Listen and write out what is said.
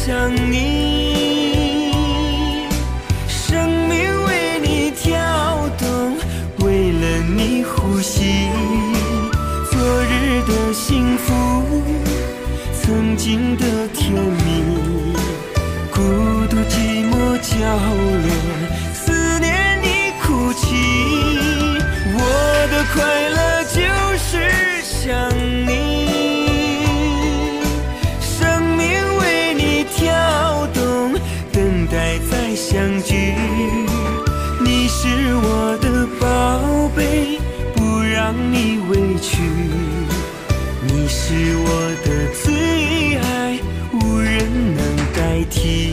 想你，生命为你跳动，为了你呼吸。昨日的幸福，曾经的甜蜜，孤独寂寞角落，思念你哭泣。我的快乐就是想你，生命为你跳动，等待再相聚。你是我的宝贝，不让你委屈。你是我的最爱，无人能代替。